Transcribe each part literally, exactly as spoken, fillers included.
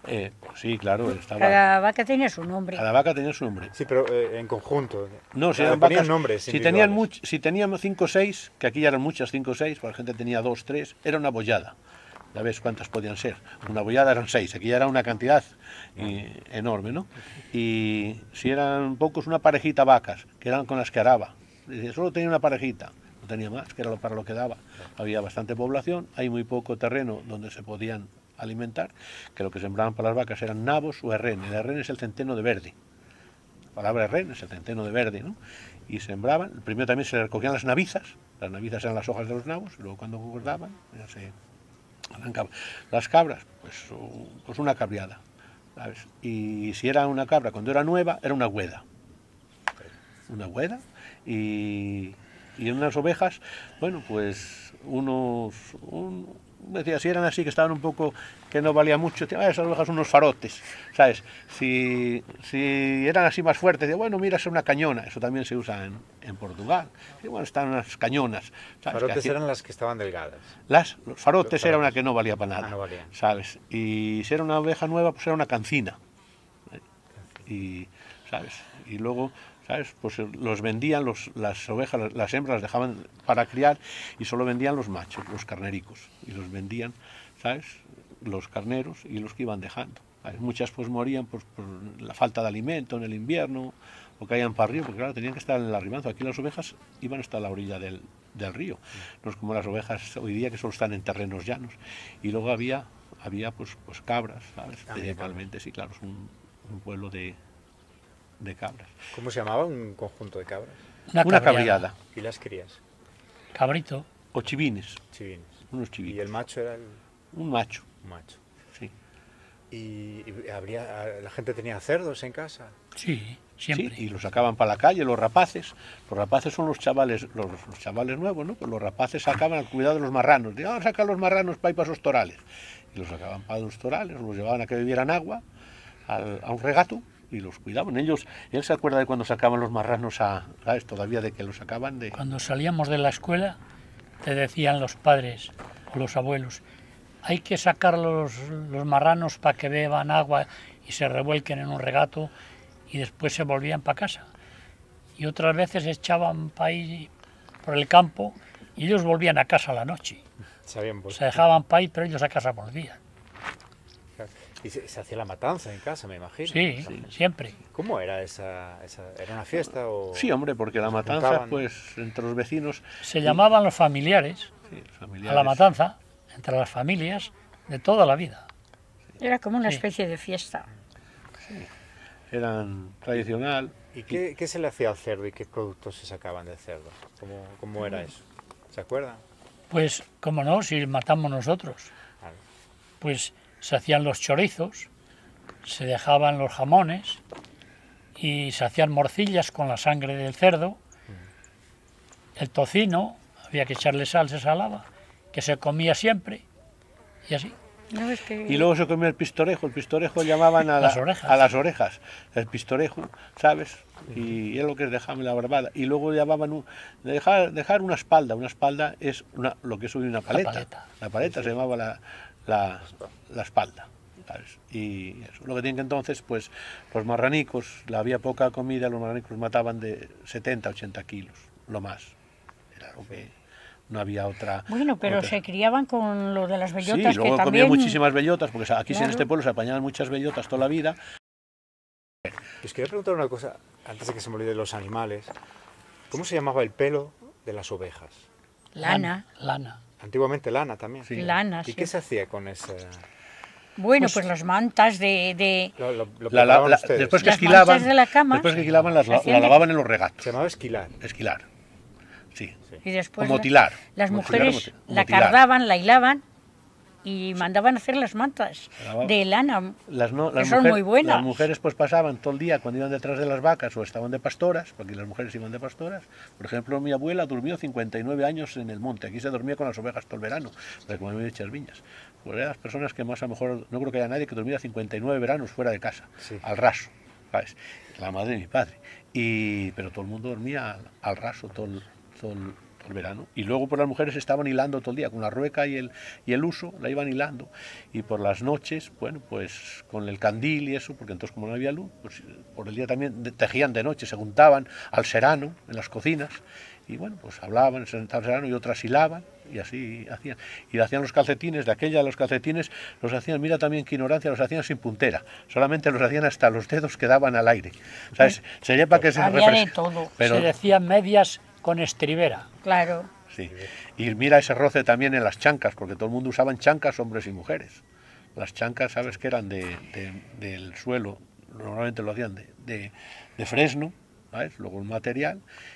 Eh, pues sí, claro, estaba... Cada vaca tenía su nombre. Cada vaca tenía su nombre. Sí, pero eh, en conjunto. No, si Ah, eran ponían vacas, nombres si tenían individuales. much, si teníamos cinco o seis, que aquí ya eran muchas, cinco o seis, porque la gente tenía dos, tres, era una bollada. Ya ves cuántas podían ser. Una bollada eran seis, aquí ya era una cantidad y, enorme, ¿no? Y si eran pocos, una parejita vacas, que eran con las que araba. Dice, solo tenía una parejita, no tenía más, que era lo para lo que daba. Había bastante población, hay muy poco terreno donde se podían alimentar, que lo que sembraban para las vacas eran nabos o herrén. El herrén es el centeno de verde. La palabra herrén es el centeno de verde, ¿no? Y sembraban, primero también se recogían las navizas, las navizas eran las hojas de los nabos, y luego cuando engordaban, ya se arrancaban. Las cabras, pues, pues una cabriada, ¿sabes? Y si era una cabra, cuando era nueva, era una hueda. Una hueda, y, y en unas ovejas, bueno, pues unos... Un, decía, si eran así, que estaban un poco, que no valía mucho, decía, ah, esas ovejas son unos farotes, ¿sabes? Si, si eran así más fuertes, decía, bueno, mira, es una cañona, eso también se usa en, en Portugal. Y bueno, están unas cañonas, ¿sabes? Farotes aquí, eran las que estaban delgadas. Las, los farotes, los era farotes. una que no valía para nada, Ah, no valían. ¿sabes? Y si era una oveja nueva, pues era una cancina. Y, ¿sabes? Y luego... ¿sabes? Pues los vendían, los, las ovejas, las hembras las dejaban para criar y solo vendían los machos, los carnericos. Y los vendían, ¿sabes? Los carneros y los que iban dejando. ¿Sabes? Muchas pues morían pues, por la falta de alimento en el invierno o caían para el río, porque claro, tenían que estar en el arribanzo. Aquí las ovejas iban hasta la orilla del, del río. No es como las ovejas hoy día que solo están en terrenos llanos. Y luego había, había pues, pues cabras, ¿sabes? Principalmente, sí, claro, es un, un pueblo de... de cabras. ¿Cómo se llamaba un conjunto de cabras? Una, una cabriada. ¿Y las crías? Cabrito. O chivines. Chivines. Unos chivines. ¿Y el macho era el...? Un macho. Un macho. Sí. ¿Y, y habría, la gente tenía cerdos en casa? Sí, siempre. Sí, y los sacaban para la calle, los rapaces. Los rapaces son los chavales, los, los chavales nuevos, ¿no? Pues los rapaces sacaban al cuidado de los marranos. Digo, ah, saca los marranos para ir para esos torales. Y los sacaban para los torales, los llevaban a que bebieran agua, al, a un regato, y los cuidaban. Ellos, él se acuerda de cuando sacaban los marranos a, ¿sabes? Todavía de que los sacaban de... Cuando salíamos de la escuela, te decían los padres o los abuelos, hay que sacar los, los marranos para que beban agua y se revuelquen en un regato y después se volvían para casa. Y otras veces echaban para ahí por el campo y ellos volvían a casa a la noche. Sabían, pues, se dejaban para ahí, pero ellos a casa volvían. Y se, se hacía la matanza en casa, me imagino. Sí, sí, siempre. ¿Cómo era esa, esa? ¿Era una fiesta o...? Sí, hombre, porque la matanza, juntaban... pues, entre los vecinos... Se y... llamaban los familiares, sí, familiares, a la matanza, entre las familias de toda la vida. Sí. Era como una sí. especie de fiesta. Sí. Eran tradicional. ¿Y qué, qué se le hacía al cerdo y qué productos se sacaban del cerdo? ¿Cómo, cómo era eso? ¿Se acuerdan? Pues, cómo no, si matamos nosotros. Vale. Pues... se hacían los chorizos, se dejaban los jamones y se hacían morcillas con la sangre del cerdo. El tocino, había que echarle sal, se salaba, que se comía siempre y así. No, es que... Y luego se comía el pistorejo, el pistorejo llamaban a, la, las, orejas. a las orejas, el pistorejo, ¿sabes? Y es lo que es dejarme la barbada. Y luego llamaban un, dejar, dejar una espalda, una espalda es una, lo que es hoy una paleta. La paleta, la paleta sí, sí. Se llamaba la... La, la espalda, ¿sabes? Y eso, lo que tienen que entonces, pues los marranicos, la había poca comida, los marranicos mataban de setenta, ochenta kilos, lo más. Era lo que no había otra. Bueno, pero otra. Se criaban con lo de las bellotas. Sí, luego que comían también... muchísimas bellotas, porque aquí claro. En este pueblo se apañaban muchas bellotas toda la vida. Les quería preguntar una cosa, antes de que se me olvide los animales. ¿Cómo se llamaba el pelo de las ovejas? Lana. Lana. Antiguamente lana también. Sí. Lana, ¿Y sí. qué se hacía con ese...? Bueno, pues, pues las mantas de... de... Lo, lo, lo la, la, la, después que las esquilaban, de la cama, después que esquilaban las, la, la lavaban en los regatos. Se llamaba esquilar. Esquilar, sí. sí. Y después como tilar. Las como mujeres tilar, la tilar. cardaban, la hilaban y mandaban a hacer las mantas la de lana, las no, las que son mujer, muy buenas. Las mujeres pues pasaban todo el día cuando iban detrás de las vacas o estaban de pastoras, porque las mujeres iban de pastoras. Por ejemplo, mi abuela durmió cincuenta y nueve años en el monte, aquí se dormía con las ovejas todo el verano, para comer muchas viñas. Pues eran las personas que más a lo mejor, no creo que haya nadie que durmiera cincuenta y nueve veranos fuera de casa, sí. Al raso, ¿sabes? La madre de mi padre. Y, pero todo el mundo dormía al, al raso todo el, todo el, por el verano. Y luego por las mujeres estaban hilando todo el día, con la rueca y el, y el uso, la iban hilando. Y por las noches, bueno, pues con el candil y eso, porque entonces como no había luz, pues por el día también tejían de noche, se juntaban al serano en las cocinas, y bueno, pues hablaban, se sentaban al serano y otras hilaban, y así hacían. Y hacían los calcetines, de aquella los calcetines los hacían, mira también qué ignorancia, los hacían sin puntera, solamente los hacían hasta los dedos que daban al aire. ¿Sabes? Sería para que se Había de refresque. todo. Pero, Se decían medias con estribera. Claro. sí. Y mira ese roce también en las chancas, porque todo el mundo usaban chancas, hombres y mujeres. Las chancas, sabes que eran de, de, del suelo, normalmente lo hacían de, de, de fresno, ¿sabes? Luego el material,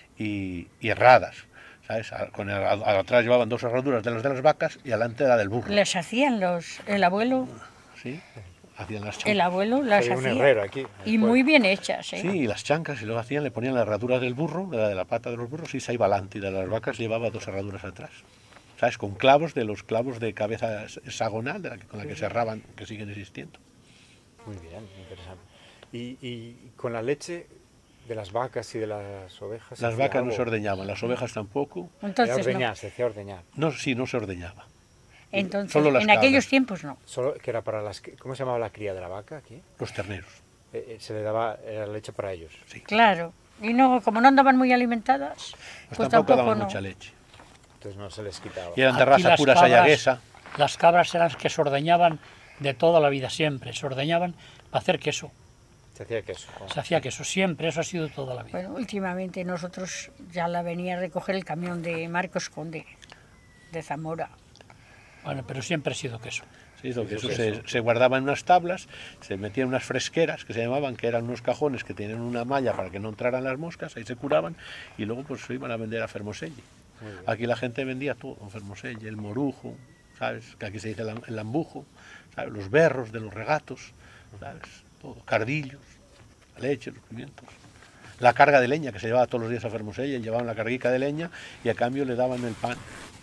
y, y herradas, ¿sabes? Con el, atrás llevaban dos herraduras de las de las vacas y adelante la del burro. Les hacían los, el abuelo, ¿Sí? Hacían las el chancas. abuelo las Hay un hacía. herrero aquí. en el Y pueblo. muy bien hechas, ¿eh? Sí, y las chancas, y luego hacían, le ponían la herradura del burro, de la, de la pata de los burros, y se iba adelante, y de las vacas llevaba dos herraduras atrás. ¿Sabes? Con clavos, de los clavos de cabeza hexagonal, de la que, con la que se herraban, que siguen existiendo. Muy bien, interesante. Y, y con la leche de las vacas y de las ovejas. Las hacía vacas no algo? se ordeñaban, las ovejas tampoco. Era Entonces, ordeñar, no. se decía ordeñar. No, sí, no se ordeñaba. Entonces, Solo las en aquellos cabras. tiempos no. Solo que era para las. ¿Cómo se llamaba la cría de la vaca aquí? Los terneros. Eh, eh, se le daba era leche para ellos. Sí. Claro. Y no, como no andaban muy alimentadas, Pues, pues tampoco, tampoco daban no. mucha leche. Entonces no se les quitaba. Y eran de Aquí raza las pura cabras- sayaguesa. Las cabras eran las que se ordeñaban de toda la vida, siempre. Se ordeñaban para hacer queso. Se hacía queso. ¿no? Se hacía queso, siempre. Eso ha sido toda la vida. Bueno, últimamente nosotros ya la venía a recoger el camión de Marcos Conde, de Zamora. Bueno, pero siempre ha sido queso. Sí, lo que Sí, eso sí, se, eso. se guardaba en unas tablas, se metían unas fresqueras que se llamaban, que eran unos cajones que tenían una malla para que no entraran las moscas, ahí se curaban y luego pues se iban a vender a Fermoselle. Aquí la gente vendía todo, Fermoselle, el morujo, ¿sabes? Que aquí se dice el, am- el ambujo, ¿sabes? Los berros de los regatos, ¿sabes? Todo, cardillos, la leche, los pimientos. La carga de leña que se llevaba todos los días a Fermoselle, llevaban la carguica de leña y a cambio le daban el pan.